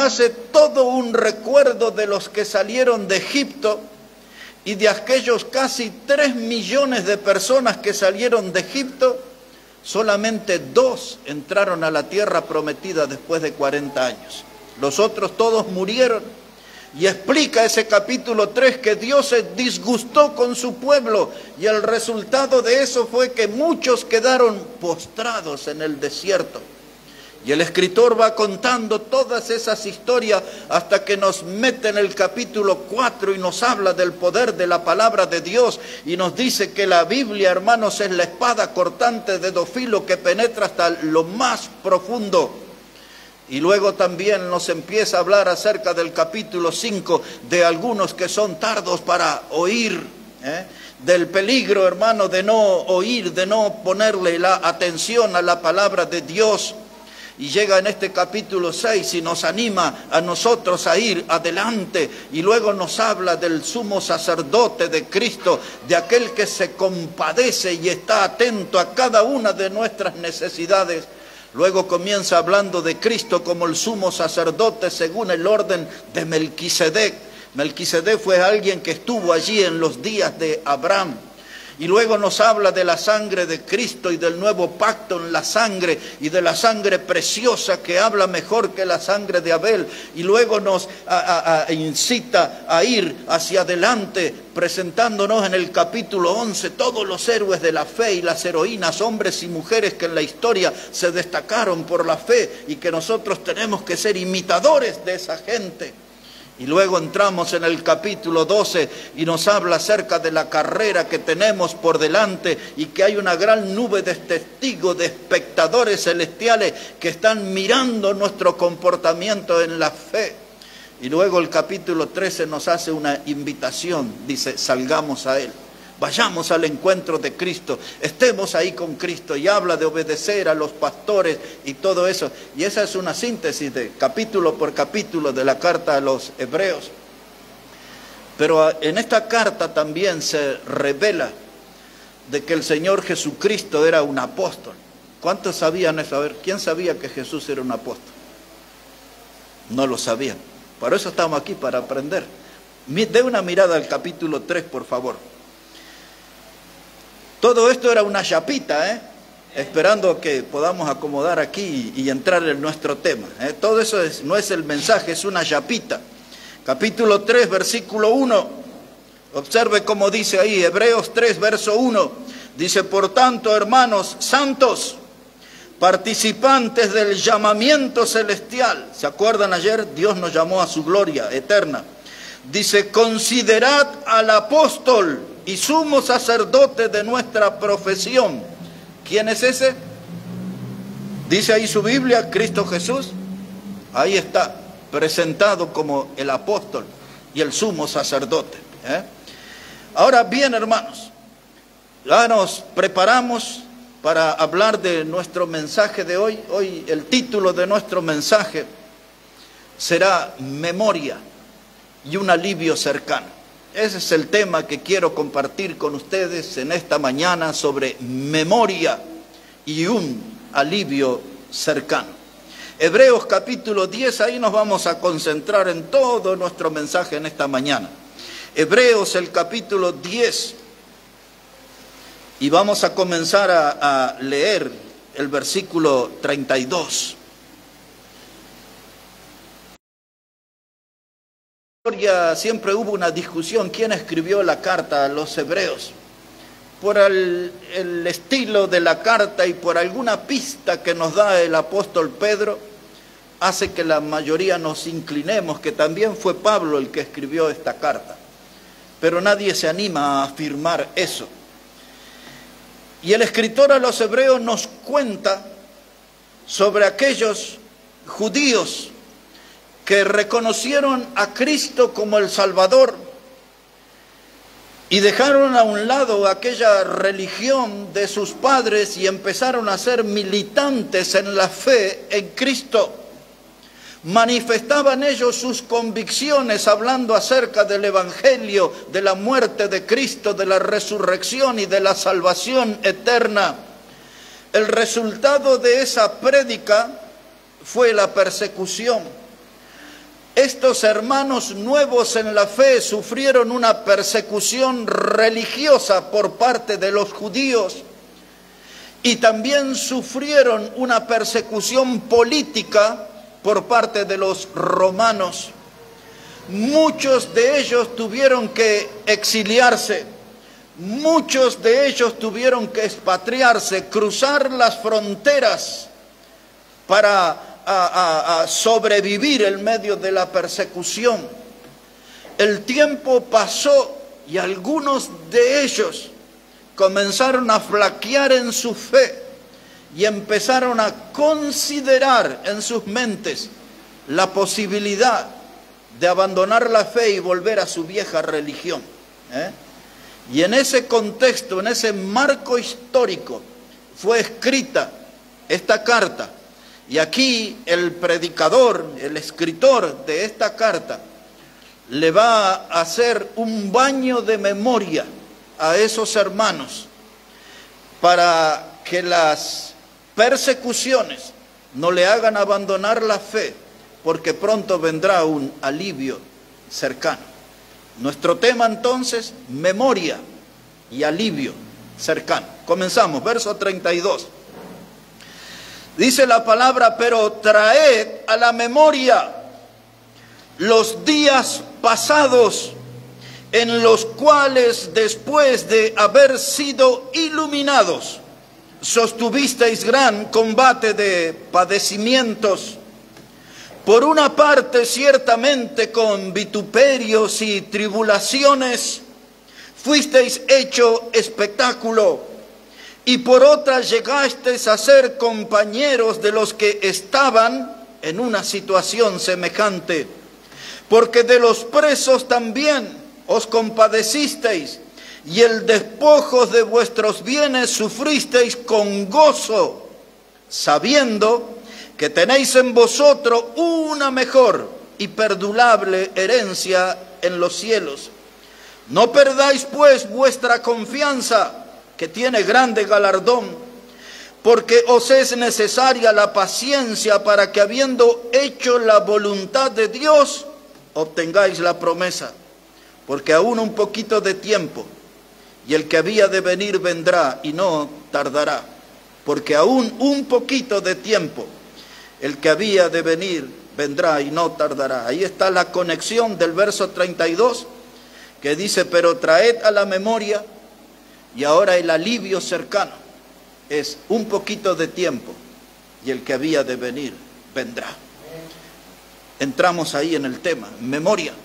hace todo un recuerdo de los que salieron de Egipto y de aquellos casi 3 millones de personas que salieron de Egipto, solamente 2 entraron a la tierra prometida después de 40 años. Los otros todos murieron. Y explica ese capítulo 3 que Dios se disgustó con su pueblo y el resultado de eso fue que muchos quedaron postrados en el desierto. Y el escritor va contando todas esas historias hasta que nos mete en el capítulo 4 y nos habla del poder de la palabra de Dios y nos dice que la Biblia, hermanos, es la espada cortante de 2 filos que penetra hasta lo más profundo. Y luego también nos empieza a hablar acerca del capítulo 5 de algunos que son tardos para oír, del peligro, hermano, de no oír, de no ponerle la atención a la palabra de Dios. Y llega en este capítulo 6 y nos anima a nosotros a ir adelante. Y luego nos habla del sumo sacerdote de Cristo, de aquel que se compadece y está atento a cada una de nuestras necesidades. Luego comienza hablando de Cristo como el sumo sacerdote según el orden de Melquisedec. Melquisedec fue alguien que estuvo allí en los días de Abraham. Y luego nos habla de la sangre de Cristo y del nuevo pacto en la sangre y de la sangre preciosa que habla mejor que la sangre de Abel. Y luego nos incita a ir hacia adelante presentándonos en el capítulo 11 todos los héroes de la fe y las heroínas, hombres y mujeres que en la historia se destacaron por la fe y que nosotros tenemos que ser imitadores de esa gente. Y luego entramos en el capítulo 12 y nos habla acerca de la carrera que tenemos por delante y que hay una gran nube de testigos, de espectadores celestiales que están mirando nuestro comportamiento en la fe. Y luego el capítulo 13 nos hace una invitación, dice, salgamos a Él. Vayamos al encuentro de Cristo, estemos ahí con Cristo y habla de obedecer a los pastores y todo eso. Y esa es una síntesis de capítulo por capítulo de la carta a los Hebreos. Pero en esta carta también se revela de que el Señor Jesucristo era un apóstol. ¿Cuántos sabían eso? A ver, ¿quién sabía que Jesús era un apóstol? No lo sabían. Por eso estamos aquí, para aprender. Dé una mirada al capítulo 3, por favor. Todo esto era una chapita, esperando que podamos acomodar aquí y entrar en nuestro tema. Todo eso no es el mensaje, es una chapita. Capítulo 3, versículo 1. Observe cómo dice ahí, Hebreos 3, verso 1. Dice, por tanto, hermanos santos, participantes del llamamiento celestial. ¿Se acuerdan ayer? Dios nos llamó a su gloria eterna. Dice, considerad al apóstol y sumo sacerdote de nuestra profesión. ¿Quién es ese? Dice ahí su Biblia, Cristo Jesús. Ahí está, presentado como el apóstol y el sumo sacerdote. Ahora bien, hermanos, ya nos preparamos para hablar de nuestro mensaje de hoy. Hoy el título de nuestro mensaje será Memoria y un alivio cercano. Ese es el tema que quiero compartir con ustedes en esta mañana, sobre memoria y un alivio cercano. Hebreos capítulo 10, ahí nos vamos a concentrar en todo nuestro mensaje en esta mañana. Hebreos el capítulo 10 y vamos a comenzar a leer el versículo 32. Siempre hubo una discusión quién escribió la carta a los hebreos. Por el estilo de la carta y por alguna pista que nos da el apóstol Pedro, hace que la mayoría nos inclinemos que también fue Pablo el que escribió esta carta. Pero nadie se anima a afirmar eso. Y el escritor a los hebreos nos cuenta sobre aquellos judíos que reconocieron a Cristo como el Salvador y dejaron a un lado aquella religión de sus padres y empezaron a ser militantes en la fe en Cristo. Manifestaban ellos sus convicciones hablando acerca del Evangelio, de la muerte de Cristo, de la resurrección y de la salvación eterna. El resultado de esa prédica fue la persecución. estos hermanos nuevos en la fe sufrieron una persecución religiosa por parte de los judíos y también sufrieron una persecución política por parte de los romanos. Muchos de ellos tuvieron que exiliarse, muchos de ellos tuvieron que expatriarse, cruzar las fronteras para sobrevivir en medio de la persecución. El tiempo pasó y algunos de ellos comenzaron a flaquear en su fe y empezaron a considerar en sus mentes la posibilidad de abandonar la fe y volver a su vieja religión. Y en ese contexto, en ese marco histórico, fue escrita esta carta. Y aquí el predicador, el escritor de esta carta, le va a hacer un baño de memoria a esos hermanos para que las persecuciones no le hagan abandonar la fe, porque pronto vendrá un alivio cercano. Nuestro tema entonces, memoria y alivio cercano. Comenzamos, verso 32. Dice la palabra: pero traed a la memoria los días pasados, en los cuales después de haber sido iluminados, sostuvisteis gran combate de padecimientos. Por una parte, ciertamente con vituperios y tribulaciones, fuisteis hecho espectáculo, y por otra llegasteis a ser compañeros de los que estaban en una situación semejante, porque de los presos también os compadecisteis, y el despojo de vuestros bienes sufristeis con gozo, sabiendo que tenéis en vosotros una mejor y perdurable herencia en los cielos. No perdáis pues vuestra confianza, que tiene grande galardón, porque os es necesaria la paciencia para que, habiendo hecho la voluntad de Dios, obtengáis la promesa. Porque aún un poquito de tiempo, y el que había de venir vendrá y no tardará. Porque aún un poquito de tiempo, el que había de venir vendrá y no tardará. Ahí está la conexión del verso 32, que dice: pero traed a la memoria. Y ahora el alivio cercano es un poquito de tiempo y el que había de venir vendrá. Entramos ahí en el tema, memoria.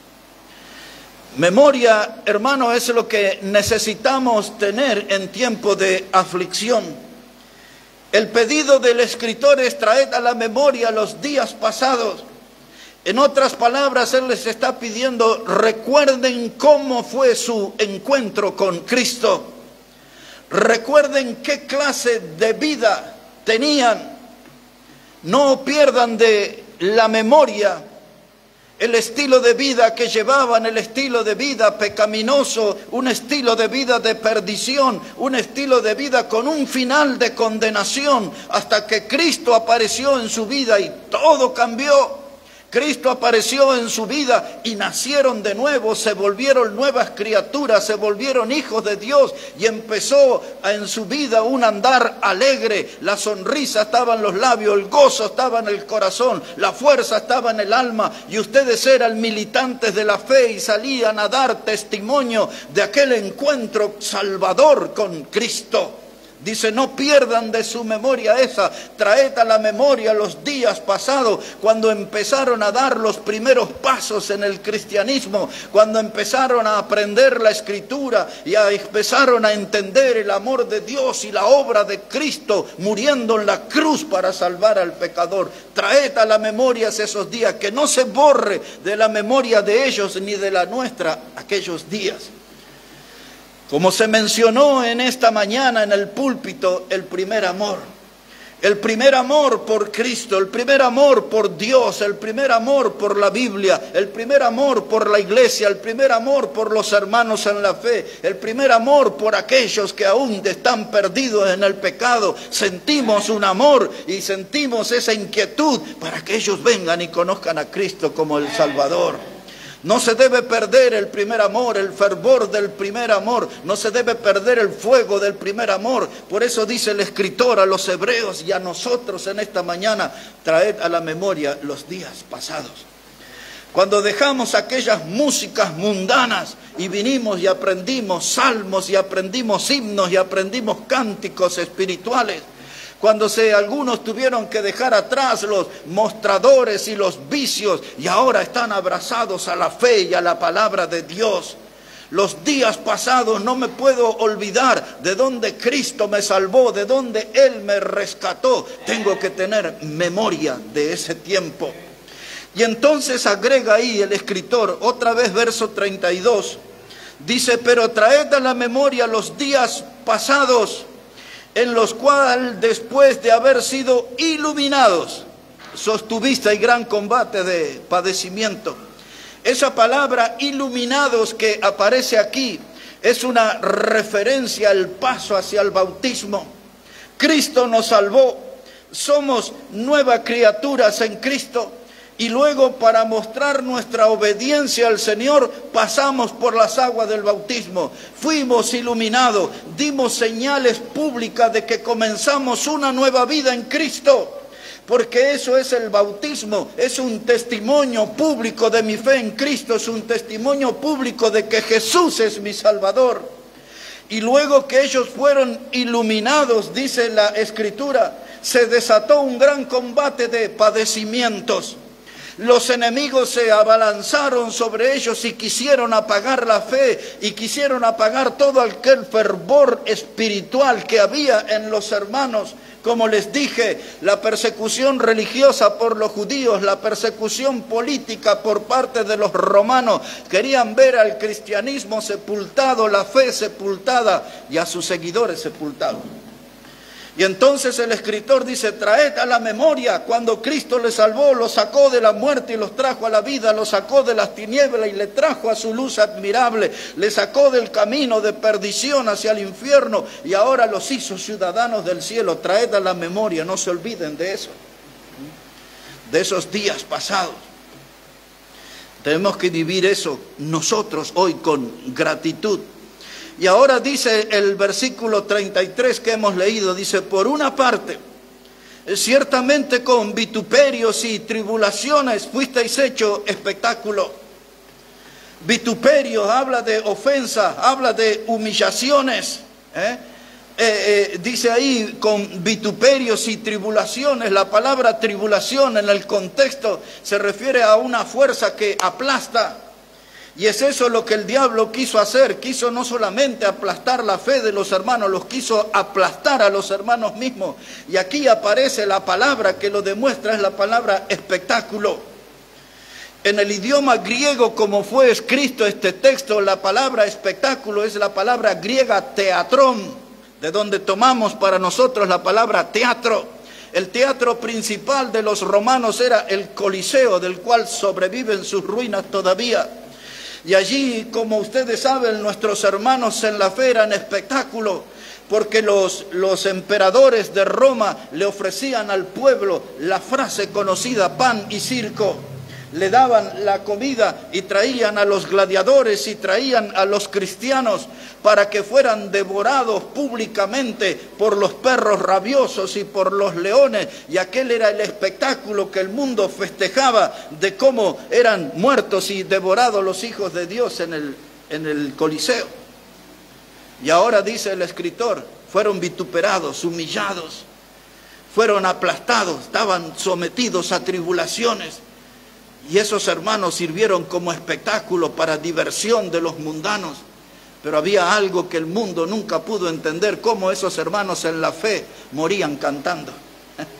Memoria, hermano, es lo que necesitamos tener en tiempo de aflicción. El pedido del escritor es: traed a la memoria los días pasados. En otras palabras, él les está pidiendo: recuerden cómo fue su encuentro con Cristo. Recuerden qué clase de vida tenían. No pierdan de la memoria el estilo de vida que llevaban, el estilo de vida pecaminoso, un estilo de vida de perdición, un estilo de vida con un final de condenación, hasta que Cristo apareció en su vida y todo cambió. Cristo apareció en su vida y nacieron de nuevo, se volvieron nuevas criaturas, se volvieron hijos de Dios, y empezó en su vida un andar alegre. La sonrisa estaba en los labios, el gozo estaba en el corazón, la fuerza estaba en el alma, y ustedes eran militantes de la fe y salían a dar testimonio de aquel encuentro salvador con Cristo. Dice: no pierdan de su memoria esa, traed a la memoria los días pasados, cuando empezaron a dar los primeros pasos en el cristianismo, cuando empezaron a aprender la Escritura y empezaron a entender el amor de Dios y la obra de Cristo muriendo en la cruz para salvar al pecador. Traed a la memoria esos días, que no se borre de la memoria de ellos ni de la nuestra aquellos días. Como se mencionó en esta mañana en el púlpito, el primer amor. El primer amor por Cristo, el primer amor por Dios, el primer amor por la Biblia, el primer amor por la iglesia, el primer amor por los hermanos en la fe, el primer amor por aquellos que aún están perdidos en el pecado. Sentimos un amor y sentimos esa inquietud para que ellos vengan y conozcan a Cristo como el Salvador. No se debe perder el primer amor, el fervor del primer amor. No se debe perder el fuego del primer amor. Por eso dice el escritor a los hebreos y a nosotros en esta mañana: traed a la memoria los días pasados. Cuando dejamos aquellas músicas mundanas y vinimos y aprendimos salmos y aprendimos himnos y aprendimos cánticos espirituales. Cuando algunos tuvieron que dejar atrás los mostradores y los vicios y ahora están abrazados a la fe y a la palabra de Dios. Los días pasados no me puedo olvidar de donde Cristo me salvó, de donde Él me rescató. Tengo que tener memoria de ese tiempo. Y entonces agrega ahí el escritor, otra vez verso 32, dice: pero traed a la memoria los días pasados, en los cuales después de haber sido iluminados, sostuvisteis gran combate de padecimiento. Esa palabra iluminados que aparece aquí es una referencia al paso hacia el bautismo. Cristo nos salvó, somos nuevas criaturas en Cristo. Y luego, para mostrar nuestra obediencia al Señor, pasamos por las aguas del bautismo. Fuimos iluminados, dimos señales públicas de que comenzamos una nueva vida en Cristo. Porque eso es el bautismo, es un testimonio público de mi fe en Cristo, es un testimonio público de que Jesús es mi Salvador. Y luego que ellos fueron iluminados, dice la Escritura, se desató un gran combate de padecimientos. Los enemigos se abalanzaron sobre ellos y quisieron apagar la fe y quisieron apagar todo aquel fervor espiritual que había en los hermanos. Como les dije, la persecución religiosa por los judíos, la persecución política por parte de los romanos, querían ver al cristianismo sepultado, la fe sepultada y a sus seguidores sepultados. Y entonces el escritor dice: traed a la memoria cuando Cristo les salvó, los sacó de la muerte y los trajo a la vida, los sacó de las tinieblas y le trajo a su luz admirable, les sacó del camino de perdición hacia el infierno y ahora los hizo ciudadanos del cielo. Traed a la memoria, no se olviden de eso, de esos días pasados. Tenemos que vivir eso nosotros hoy con gratitud. Y ahora dice el versículo 33 que hemos leído, dice: por una parte, ciertamente con vituperios y tribulaciones fuisteis hecho espectáculo. Vituperios habla de ofensa, habla de humillaciones. Dice ahí con vituperios y tribulaciones. La palabra tribulación en el contexto se refiere a una fuerza que aplasta. Y es eso lo que el diablo quiso hacer. Quiso no solamente aplastar la fe de los hermanos, los quiso aplastar a los hermanos mismos. Y aquí aparece la palabra que lo demuestra, es la palabra espectáculo. En el idioma griego, como fue escrito este texto, la palabra espectáculo es la palabra griega teatrón, de donde tomamos para nosotros la palabra teatro. El teatro principal de los romanos era el Coliseo, del cual sobreviven sus ruinas todavía. Y allí, como ustedes saben, nuestros hermanos en la fe eran espectáculo, porque los emperadores de Roma le ofrecían al pueblo la frase conocida: pan y circo. Le daban la comida y traían a los gladiadores y traían a los cristianos para que fueran devorados públicamente por los perros rabiosos y por los leones. Y aquel era el espectáculo que el mundo festejaba, de cómo eran muertos y devorados los hijos de Dios en el Coliseo. Y ahora dice el escritor: fueron vituperados, humillados, fueron aplastados, estaban sometidos a tribulaciones. Y esos hermanos sirvieron como espectáculo para diversión de los mundanos. Pero había algo que el mundo nunca pudo entender: cómo esos hermanos en la fe morían cantando.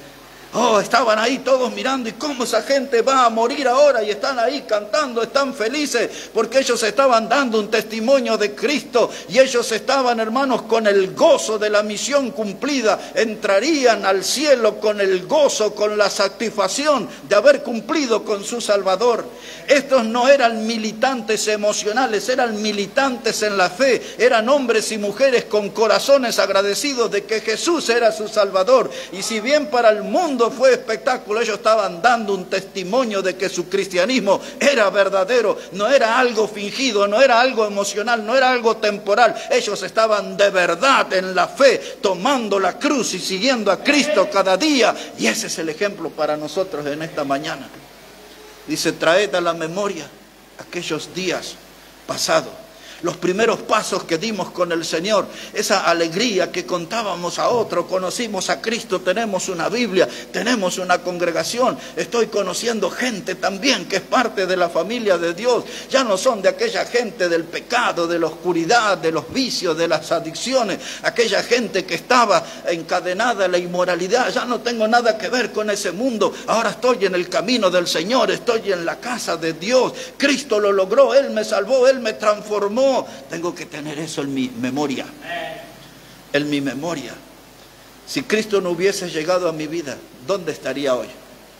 Oh, estaban ahí todos mirando, y cómo esa gente va a morir ahora, y están ahí cantando, están felices, porque ellos estaban dando un testimonio de Cristo, y ellos estaban, hermanos, con el gozo de la misión cumplida, entrarían al cielo con el gozo, con la satisfacción de haber cumplido con su Salvador. Estos no eran militantes emocionales, eran militantes en la fe, eran hombres y mujeres con corazones agradecidos de que Jesús era su Salvador, y si bien para el mundo fue espectáculo, ellos estaban dando un testimonio de que su cristianismo era verdadero, no era algo fingido, no era algo emocional, no era algo temporal. Ellos estaban de verdad en la fe, tomando la cruz y siguiendo a Cristo cada día, y ese es el ejemplo para nosotros en esta mañana. Dice, traed a la memoria aquellos días pasados, los primeros pasos que dimos con el Señor, esa alegría que contábamos a otro, conocimos a Cristo, tenemos una Biblia, tenemos una congregación, estoy conociendo gente también que es parte de la familia de Dios, ya no son de aquella gente del pecado, de la oscuridad, de los vicios, de las adicciones, aquella gente que estaba encadenada a la inmoralidad, ya no tengo nada que ver con ese mundo, ahora estoy en el camino del Señor, estoy en la casa de Dios, Cristo lo logró, Él me salvó, Él me transformó. Tengo que tener eso en mi memoria, en mi memoria. Si Cristo no hubiese llegado a mi vida, ¿dónde estaría hoy?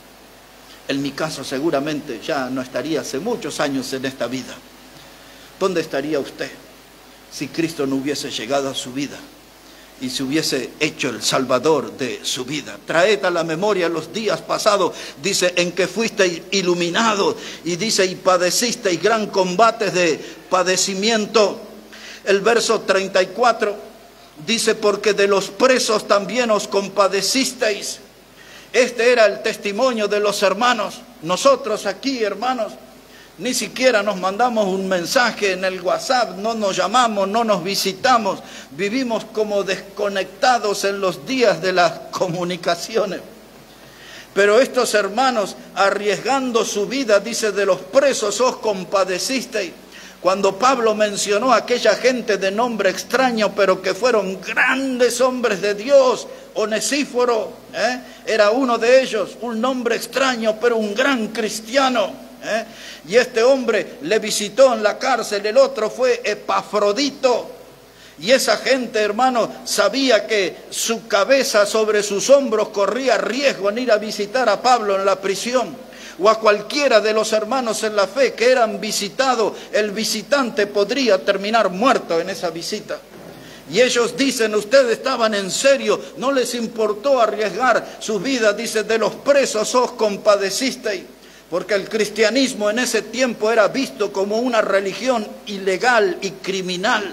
En mi caso seguramente ya no estaría hace muchos años en esta vida. ¿Dónde estaría usted si Cristo no hubiese llegado a su vida y se hubiese hecho el Salvador de su vida? Traed a la memoria los días pasados, dice, en que fuisteis iluminados, y dice, y padecisteis gran combate de padecimiento. El verso 34 dice, porque de los presos también os compadecisteis. Este era el testimonio de los hermanos. Nosotros aquí, hermanos, ni siquiera nos mandamos un mensaje en el WhatsApp, no nos llamamos, no nos visitamos, vivimos como desconectados en los días de las comunicaciones. Pero estos hermanos, arriesgando su vida, dice, de los presos os compadecisteis. Cuando Pablo mencionó a aquella gente de nombre extraño, pero que fueron grandes hombres de Dios, Onesíforo, era uno de ellos, un nombre extraño, pero un gran cristiano. Y este hombre le visitó en la cárcel, el otro fue Epafrodito. Y esa gente, hermano, sabía que su cabeza sobre sus hombros corría riesgo en ir a visitar a Pablo en la prisión, o a cualquiera de los hermanos en la fe que eran visitados. El visitante podría terminar muerto en esa visita. Y ellos dicen, ustedes estaban en serio, no les importó arriesgar su vida, dice, de los presos os compadecisteis. Porque el cristianismo en ese tiempo era visto como una religión ilegal y criminal.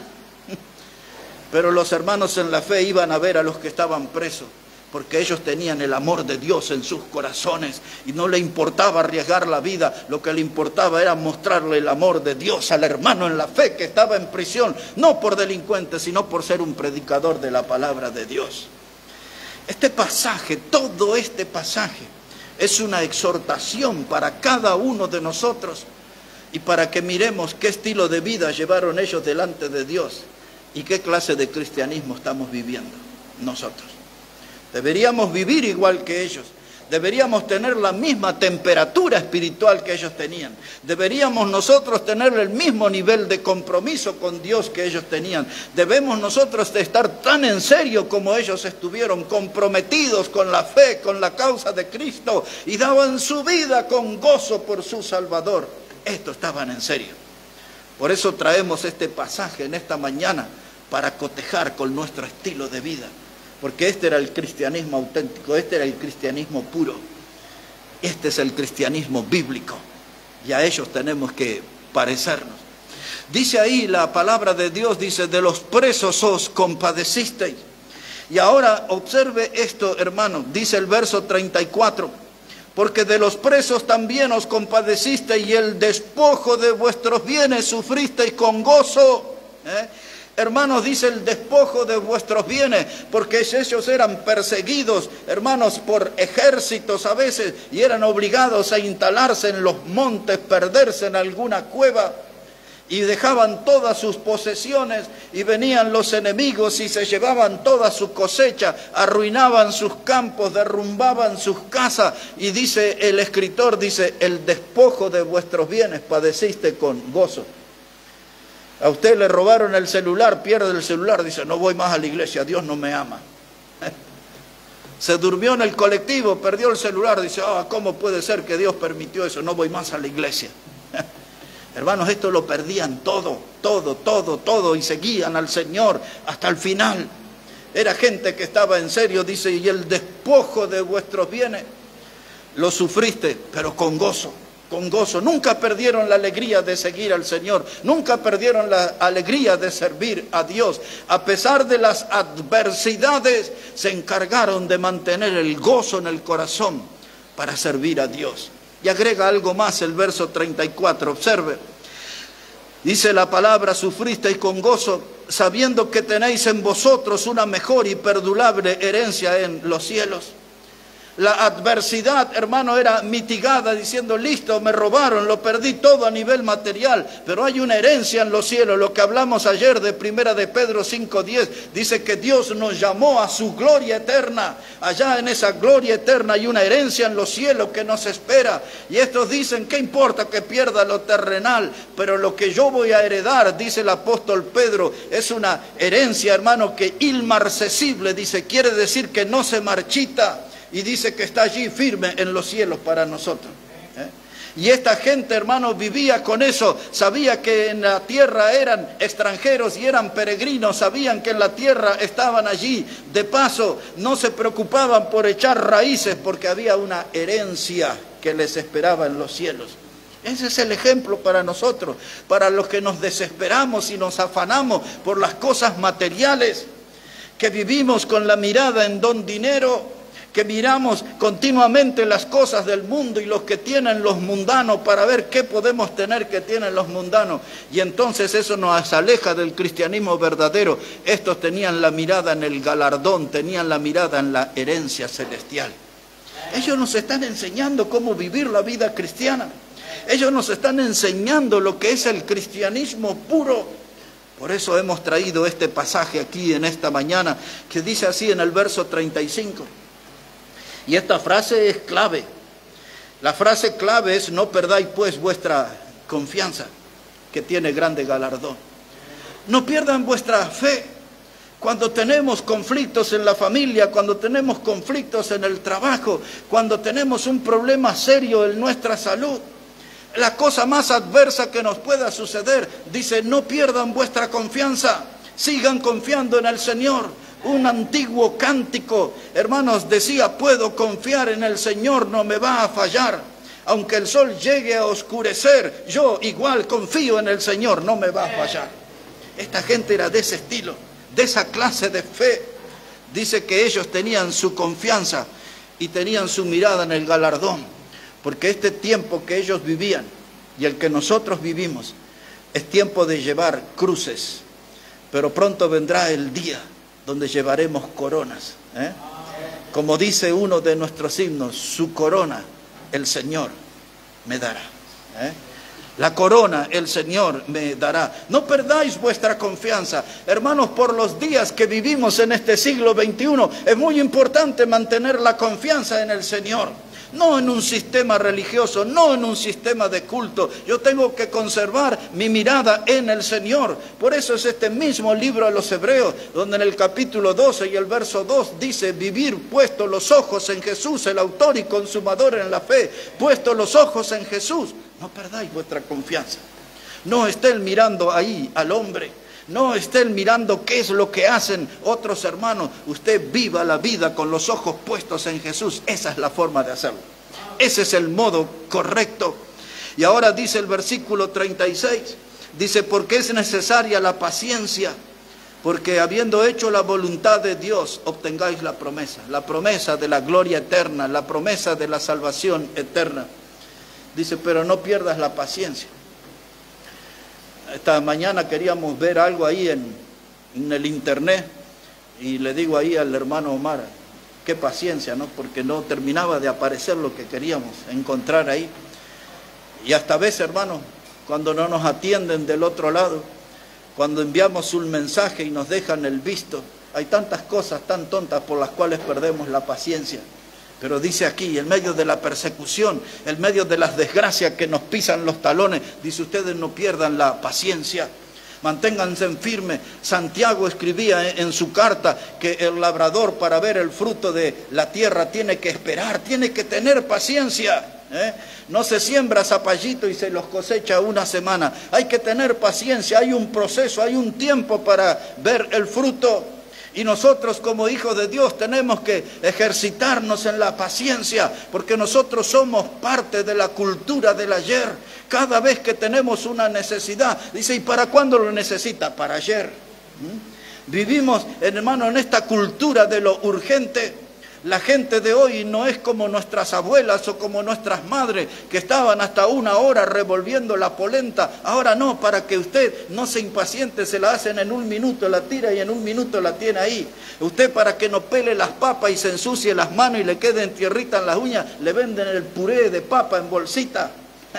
Pero los hermanos en la fe iban a ver a los que estaban presos, porque ellos tenían el amor de Dios en sus corazones y no le importaba arriesgar la vida, lo que le importaba era mostrarle el amor de Dios al hermano en la fe que estaba en prisión, no por delincuente, sino por ser un predicador de la palabra de Dios. Este pasaje, todo este pasaje, es una exhortación para cada uno de nosotros y para que miremos qué estilo de vida llevaron ellos delante de Dios y qué clase de cristianismo estamos viviendo nosotros. Deberíamos vivir igual que ellos, deberíamos tener la misma temperatura espiritual que ellos tenían, deberíamos nosotros tener el mismo nivel de compromiso con Dios que ellos tenían, debemos nosotros estar tan en serio como ellos estuvieron, comprometidos con la fe, con la causa de Cristo, y daban su vida con gozo por su Salvador. Estos estaban en serio. Por eso traemos este pasaje en esta mañana, para cotejar con nuestro estilo de vida. Porque este era el cristianismo auténtico, este era el cristianismo puro. Este es el cristianismo bíblico. Y a ellos tenemos que parecernos. Dice ahí la palabra de Dios, dice, de los presos os compadecisteis. Y ahora observe esto, hermano, dice el verso 34. Porque de los presos también os compadecisteis y el despojo de vuestros bienes sufristeis con gozo. Hermanos, dice el despojo de vuestros bienes, porque ellos eran perseguidos, hermanos, por ejércitos a veces, y eran obligados a instalarse en los montes, perderse en alguna cueva. y dejaban todas sus posesiones, y venían los enemigos y se llevaban toda su cosecha, arruinaban sus campos, derrumbaban sus casas, y dice el escritor, dice, el despojo de vuestros bienes padeciste con gozo. A usted le robaron el celular, pierde el celular, dice, no voy más a la iglesia, Dios no me ama. Se durmió en el colectivo, perdió el celular, dice, ¿cómo puede ser que Dios permitió eso? No voy más a la iglesia. Hermanos, esto lo perdían todo, y seguían al Señor hasta el final. Era gente que estaba en serio, dice, y el despojo de vuestros bienes lo sufriste, pero con gozo. Con gozo, nunca perdieron la alegría de seguir al Señor, nunca perdieron la alegría de servir a Dios. A pesar de las adversidades, se encargaron de mantener el gozo en el corazón para servir a Dios. Y agrega algo más el verso 34, observe. Dice la palabra, sufristeis con gozo, sabiendo que tenéis en vosotros una mejor y perdurable herencia en los cielos. La adversidad, hermano, era mitigada diciendo, listo, me robaron, lo perdí todo a nivel material, pero hay una herencia en los cielos. Lo que hablamos ayer de 1 de Pedro 5:10, dice que Dios nos llamó a su gloria eterna. Allá en esa gloria eterna hay una herencia en los cielos que nos espera. Y estos dicen, ¿qué importa que pierda lo terrenal? Pero lo que yo voy a heredar, dice el apóstol Pedro, es una herencia, hermano, que inmarcesible, dice, quiere decir que no se marchita. Y dice que está allí firme en los cielos para nosotros. Y esta gente, hermano, vivía con eso. Sabía que en la tierra eran extranjeros y eran peregrinos. Sabían que en la tierra estaban allí de paso. No se preocupaban por echar raíces porque había una herencia que les esperaba en los cielos. Ese es el ejemplo para nosotros, para los que nos desesperamos y nos afanamos por las cosas materiales, que vivimos con la mirada en don dinero, que miramos continuamente las cosas del mundo y los que tienen los mundanos para ver qué podemos tener que tienen los mundanos. Y entonces eso nos aleja del cristianismo verdadero. Estos tenían la mirada en el galardón, tenían la mirada en la herencia celestial. Ellos nos están enseñando cómo vivir la vida cristiana. Ellos nos están enseñando lo que es el cristianismo puro. Por eso hemos traído este pasaje aquí en esta mañana, que dice así en el verso 35. Y esta frase es clave. La frase clave es, no perdáis pues vuestra confianza, que tiene grande galardón. No pierdan vuestra fe. Cuando tenemos conflictos en la familia, cuando tenemos conflictos en el trabajo, cuando tenemos un problema serio en nuestra salud, la cosa más adversa que nos pueda suceder, dice, no pierdan vuestra confianza, sigan confiando en el Señor. Un antiguo cántico, hermanos, decía, puedo confiar en el Señor, no me va a fallar. Aunque el sol llegue a oscurecer, yo igual confío en el Señor, no me va a fallar. Esta gente era de ese estilo, de esa clase de fe. Dice que ellos tenían su confianza y tenían su mirada en el galardón. Porque este tiempo que ellos vivían y el que nosotros vivimos es tiempo de llevar cruces. Pero pronto vendrá el día donde llevaremos coronas. Como dice uno de nuestros himnos, su corona el Señor me dará. La corona el Señor me dará. No perdáis vuestra confianza. Hermanos, por los días que vivimos en este siglo XXI, es muy importante mantener la confianza en el Señor. No en un sistema religioso, no en un sistema de culto. Yo tengo que conservar mi mirada en el Señor. Por eso es este mismo libro de los Hebreos, donde en el capítulo 12 y el verso 2 dice, vivir puestos los ojos en Jesús, el autor y consumador en la fe. Puestos los ojos en Jesús. No perdáis vuestra confianza. No estén mirando ahí al hombre. No estén mirando qué es lo que hacen otros hermanos. Usted viva la vida con los ojos puestos en Jesús. Esa es la forma de hacerlo. Ese es el modo correcto. Y ahora dice el versículo 36. Dice, porque es necesaria la paciencia. Porque habiendo hecho la voluntad de Dios, obtengáis la promesa de la gloria eterna, la promesa de la salvación eterna. Dice, pero no pierdas la paciencia. Esta mañana queríamos ver algo ahí en el internet y le digo ahí al hermano Omar, qué paciencia, ¿no? Porque no terminaba de aparecer lo que queríamos encontrar ahí. Y hasta a veces, hermano, cuando no nos atienden del otro lado, cuando enviamos un mensaje y nos dejan el visto. Hay tantas cosas tan tontas por las cuales perdemos la paciencia. Pero dice aquí, en medio de la persecución, en medio de las desgracias que nos pisan los talones, dice, ustedes no pierdan la paciencia, manténganse firmes. Santiago escribía en su carta que el labrador, para ver el fruto de la tierra, tiene que esperar, tiene que tener paciencia. No se siembra zapallito y se los cosecha una semana. Hay que tener paciencia, hay un proceso, hay un tiempo para ver el fruto. Y nosotros como hijos de Dios tenemos que ejercitarnos en la paciencia, porque nosotros somos parte de la cultura del ayer. Cada vez que tenemos una necesidad, dice, ¿y para cuándo lo necesita? Para ayer. Vivimos, hermano, en esta cultura de lo urgente. La gente de hoy no es como nuestras abuelas o como nuestras madres, que estaban hasta 1 hora revolviendo la polenta. Ahora no, para que usted no se impaciente, se la hacen en 1 minuto, la tira y en 1 minuto la tiene ahí. Usted, para que no pele las papas y se ensucie las manos y le queden tierrita en las uñas, le venden el puré de papa en bolsita.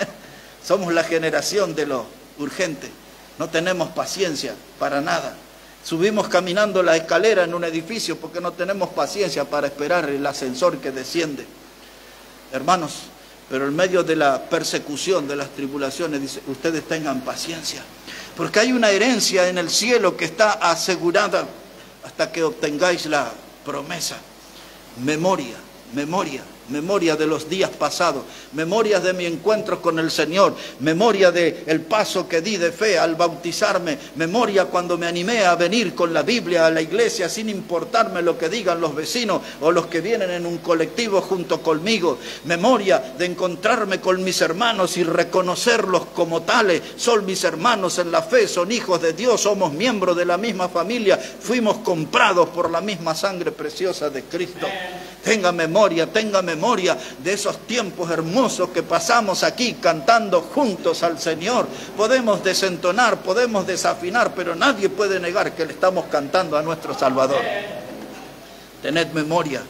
Somos la generación de lo urgente. No tenemos paciencia para nada. Subimos caminando la escalera en un edificio porque no tenemos paciencia para esperar el ascensor que desciende. Hermanos, pero en medio de la persecución, de las tribulaciones, dice, ustedes tengan paciencia, porque hay una herencia en el cielo que está asegurada hasta que obtengáis la promesa. Memoria, memoria. Memoria de los días pasados, memoria de mi encuentro con el Señor, memoria del paso que di de fe al bautizarme, memoria cuando me animé a venir con la Biblia a la iglesia sin importarme lo que digan los vecinos o los que vienen en un colectivo junto conmigo, memoria de encontrarme con mis hermanos y reconocerlos como tales. Son mis hermanos en la fe, son hijos de Dios, somos miembros de la misma familia, fuimos comprados por la misma sangre preciosa de Cristo. Tenga memoria de esos tiempos hermosos que pasamos aquí cantando juntos al Señor. Podemos desentonar, podemos desafinar, pero nadie puede negar que le estamos cantando a nuestro Salvador. Tened memoria,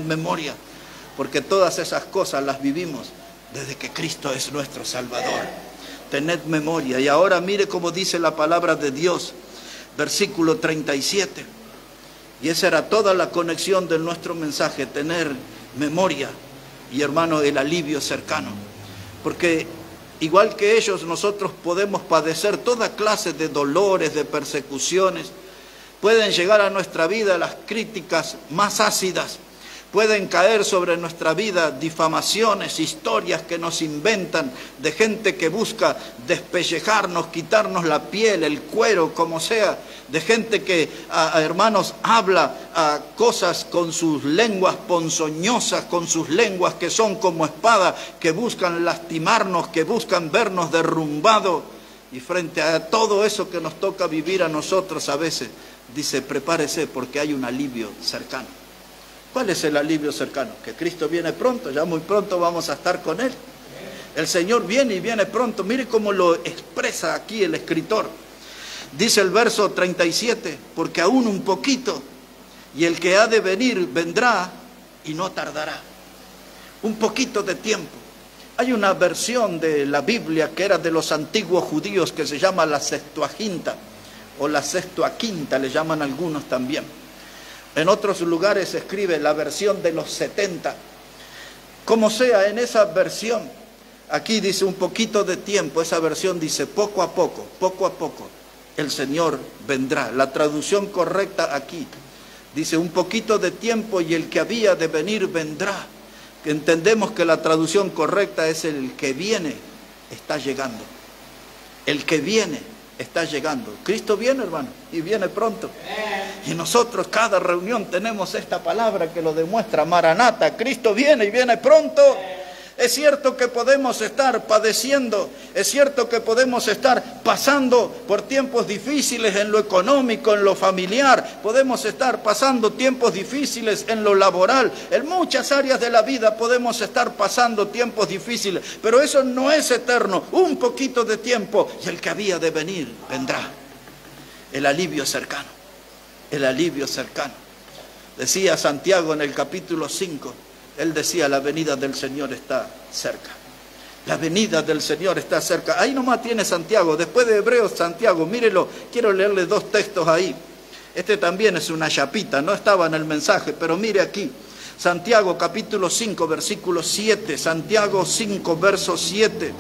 porque todas esas cosas las vivimos desde que Cristo es nuestro Salvador. Tened memoria. Y ahora mire cómo dice la palabra de Dios, versículo 37. Y esa era toda la conexión de nuestro mensaje, tener memoria y, hermano, el alivio cercano. Porque igual que ellos, nosotros podemos padecer toda clase de dolores, de persecuciones. Pueden llegar a nuestra vida las críticas más ácidas. Pueden caer sobre nuestra vida difamaciones, historias que nos inventan de gente que busca despellejarnos, quitarnos la piel, el cuero, como sea. De gente que, hermanos, habla cosas con sus lenguas ponzoñosas, con sus lenguas que son como espadas, que buscan lastimarnos, que buscan vernos derrumbados. Y frente a todo eso que nos toca vivir a nosotros a veces, dice, prepárese porque hay un alivio cercano. ¿Cuál es el alivio cercano? Que Cristo viene pronto, ya muy pronto vamos a estar con Él. El Señor viene y viene pronto. Mire cómo lo expresa aquí el escritor. Dice el verso 37, porque aún un poquito, y el que ha de venir vendrá y no tardará. Un poquito de tiempo. Hay una versión de la Biblia que era de los antiguos judíos que se llama la Septuaginta, o la Sextuaquinta le llaman algunos también. En otros lugares se escribe la versión de los 70. Como sea, en esa versión, aquí dice un poquito de tiempo, esa versión dice poco a poco, el Señor vendrá. La traducción correcta aquí dice un poquito de tiempo y el que había de venir vendrá. Entendemos que la traducción correcta es el que viene, está llegando. El que viene está llegando. Cristo viene, hermano, y viene pronto. Y nosotros cada reunión tenemos esta palabra que lo demuestra, Maranata, Cristo viene y viene pronto. Es cierto que podemos estar padeciendo, es cierto que podemos estar pasando por tiempos difíciles en lo económico, en lo familiar, podemos estar pasando tiempos difíciles en lo laboral, en muchas áreas de la vida podemos estar pasando tiempos difíciles, pero eso no es eterno, un poquito de tiempo y el que había de venir vendrá. El alivio cercano, el alivio cercano. Decía Santiago en el capítulo 5, él decía, la venida del Señor está cerca. La venida del Señor está cerca. Ahí nomás tiene Santiago, después de Hebreos, Santiago, mírelo, quiero leerle dos textos ahí. Este también es una chapita, no estaba en el mensaje, pero mire aquí. Santiago capítulo 5, versículo 7, Santiago 5, verso 7.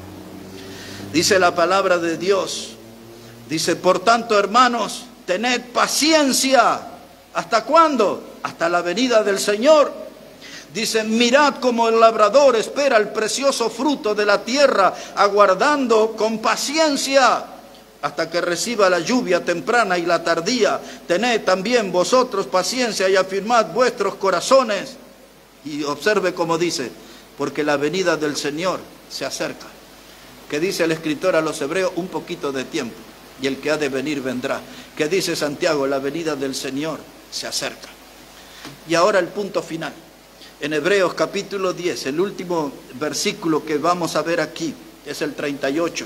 Dice la palabra de Dios, dice, por tanto, hermanos, tened paciencia. ¿Hasta cuándo? Hasta la venida del Señor. Dice, mirad como el labrador espera el precioso fruto de la tierra, aguardando con paciencia hasta que reciba la lluvia temprana y la tardía. Tened también vosotros paciencia y afirmad vuestros corazones. Y observe cómo dice, porque la venida del Señor se acerca. ¿Qué dice el escritor a los hebreos? Un poquito de tiempo, y el que ha de venir vendrá. ¿Qué dice Santiago? La venida del Señor se acerca. Y ahora el punto final. En Hebreos capítulo 10, el último versículo que vamos a ver aquí, es el 38.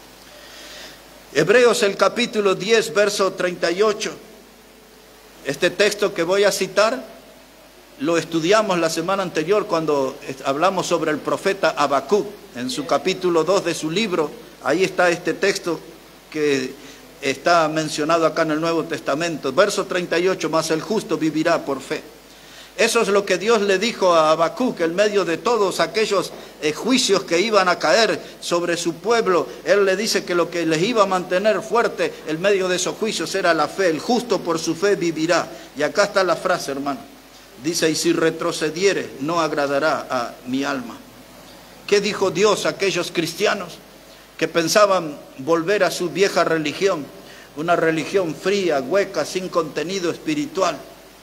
Hebreos el capítulo 10, verso 38. Este texto que voy a citar, lo estudiamos la semana anterior cuando hablamos sobre el profeta Habacuc. En su capítulo 2 de su libro, ahí está este texto que está mencionado acá en el Nuevo Testamento. Verso 38, mas el justo vivirá por fe. Eso es lo que Dios le dijo a Habacuc en medio de todos aquellos juicios que iban a caer sobre su pueblo. Él le dice que lo que les iba a mantener fuerte en medio de esos juicios era la fe. El justo por su fe vivirá. Y acá está la frase, hermano. Dice, y si retrocediere, no agradará a mi alma. ¿Qué dijo Dios a aquellos cristianos que pensaban volver a su vieja religión? Una religión fría, hueca, sin contenido espiritual.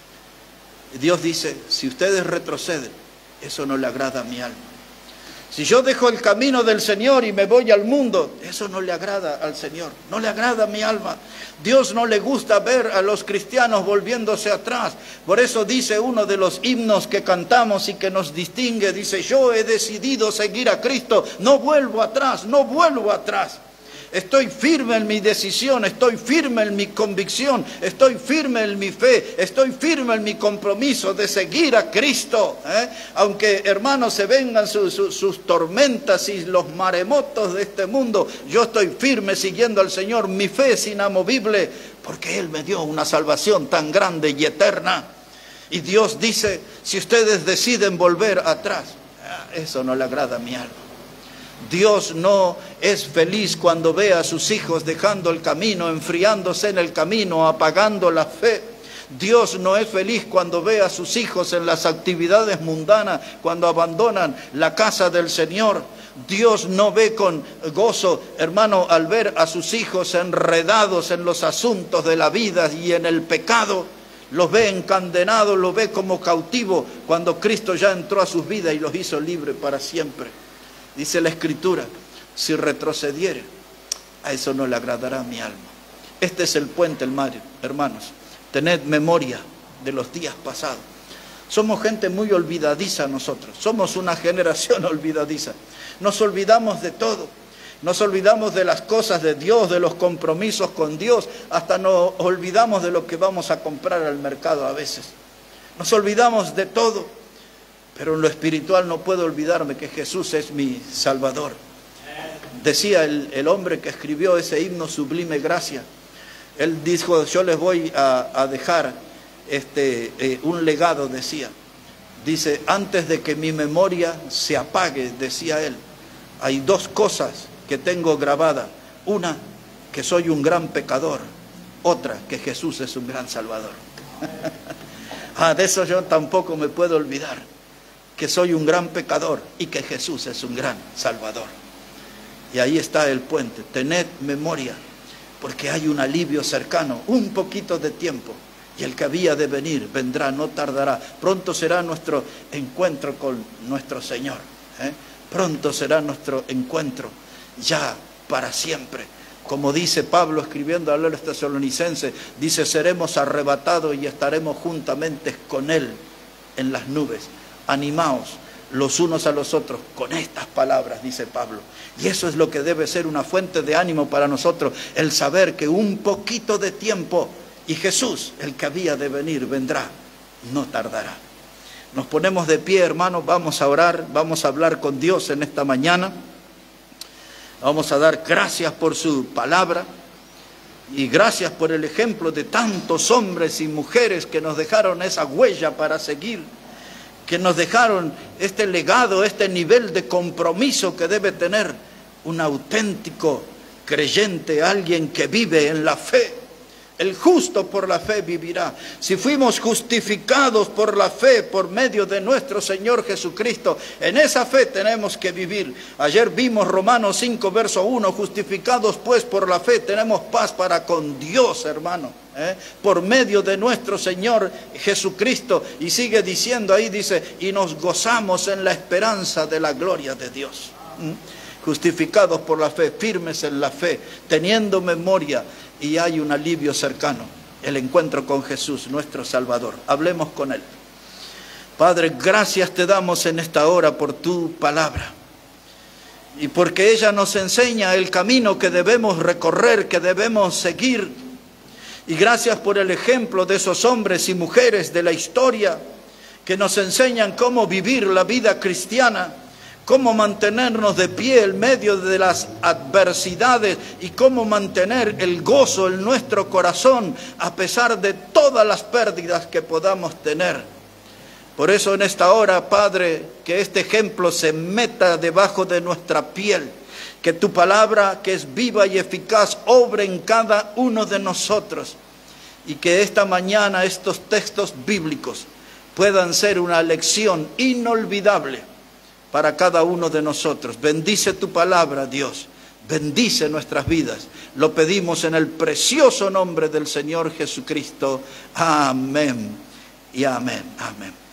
Dios dice, si ustedes retroceden, eso no le agrada a mi alma. Si yo dejo el camino del Señor y me voy al mundo, eso no le agrada al Señor, no le agrada a mi alma. Dios no le gusta ver a los cristianos volviéndose atrás. Por eso dice uno de los himnos que cantamos y que nos distingue, dice, yo he decidido seguir a Cristo, no vuelvo atrás, no vuelvo atrás. Estoy firme en mi decisión, estoy firme en mi convicción, estoy firme en mi fe, estoy firme en mi compromiso de seguir a Cristo. Aunque, hermanos, se vengan sus tormentas y los maremotos de este mundo, yo estoy firme siguiendo al Señor. Mi fe es inamovible porque Él me dio una salvación tan grande y eterna. Y Dios dice, si ustedes deciden volver atrás, eso no le agrada a mi alma. Dios no es feliz cuando ve a sus hijos dejando el camino, enfriándose en el camino, apagando la fe. Dios no es feliz cuando ve a sus hijos en las actividades mundanas, cuando abandonan la casa del Señor. Dios no ve con gozo, hermano, al ver a sus hijos enredados en los asuntos de la vida y en el pecado. Los ve encadenados, los ve como cautivos cuando Cristo ya entró a sus vidas y los hizo libres para siempre. Dice la Escritura, si retrocediere, a eso no le agradará a mi alma. Este es el puente, hermanos. Tened memoria de los días pasados. Somos gente muy olvidadiza nosotros. Somos una generación olvidadiza. Nos olvidamos de todo. Nos olvidamos de las cosas de Dios, de los compromisos con Dios. Hasta nos olvidamos de lo que vamos a comprar al mercado a veces. Nos olvidamos de todo. Pero en lo espiritual no puedo olvidarme que Jesús es mi Salvador. Decía el hombre que escribió ese himno Sublime Gracia. Él dijo, yo les voy a dejar un legado, decía. Dice, antes de que mi memoria se apague, decía él, hay dos cosas que tengo grabadas. Una, que soy un gran pecador. Otra, que Jesús es un gran Salvador. De eso yo tampoco me puedo olvidar. Que soy un gran pecador y que Jesús es un gran Salvador. Y ahí está el puente. Tened memoria, porque hay un alivio cercano, un poquito de tiempo. Y el que había de venir, vendrá, no tardará. Pronto será nuestro encuentro con nuestro Señor. Pronto será nuestro encuentro, ya para siempre. Como dice Pablo escribiendo a los tesalonicenses, dice, seremos arrebatados y estaremos juntamente con Él en las nubes. Animaos los unos a los otros con estas palabras, dice Pablo. Y eso es lo que debe ser una fuente de ánimo para nosotros, el saber que un poquito de tiempo y Jesús, el que había de venir, vendrá, no tardará. Nos ponemos de pie, hermanos, vamos a orar, vamos a hablar con Dios en esta mañana. Vamos a dar gracias por su palabra y gracias por el ejemplo de tantos hombres y mujeres que nos dejaron esa huella para seguir, que nos dejaron este legado, este nivel de compromiso que debe tener un auténtico creyente, alguien que vive en la fe. El justo por la fe vivirá. Si fuimos justificados por la fe, por medio de nuestro Señor Jesucristo, en esa fe tenemos que vivir. Ayer vimos Romanos 5, verso 1, justificados pues por la fe, tenemos paz para con Dios, hermano, por medio de nuestro Señor Jesucristo. Y sigue diciendo ahí, dice, y nos gozamos en la esperanza de la gloria de Dios. Justificados por la fe, firmes en la fe, teniendo memoria. Y hay un alivio cercano, el encuentro con Jesús, nuestro Salvador. Hablemos con Él. Padre, gracias te damos en esta hora por tu palabra. Y porque ella nos enseña el camino que debemos recorrer, que debemos seguir. Y gracias por el ejemplo de esos hombres y mujeres de la historia que nos enseñan cómo vivir la vida cristiana, cómo mantenernos de pie en medio de las adversidades y cómo mantener el gozo en nuestro corazón a pesar de todas las pérdidas que podamos tener. Por eso en esta hora, Padre, que este ejemplo se meta debajo de nuestra piel, que tu palabra, que es viva y eficaz, obre en cada uno de nosotros y que esta mañana estos textos bíblicos puedan ser una lección inolvidable para cada uno de nosotros. Bendice tu palabra, Dios. Bendice nuestras vidas. Lo pedimos en el precioso nombre del Señor Jesucristo. Amén y amén. Amén.